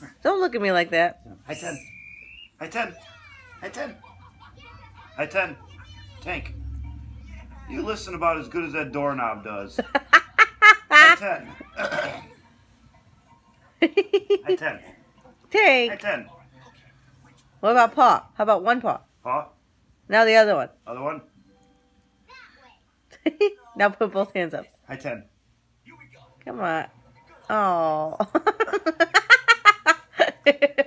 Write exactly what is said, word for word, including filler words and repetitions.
Don't look at me like that. Hi, ten. Hi, ten. Hi, ten. Hi, ten. Tank. You listen about as good as that doorknob does. Hi, ten. Hi, ten. Tank. Hi, ten. What about paw? How about one paw? Paw. Now the other one. Other one. Now put both hands up. Hi, ten. Come on. Oh.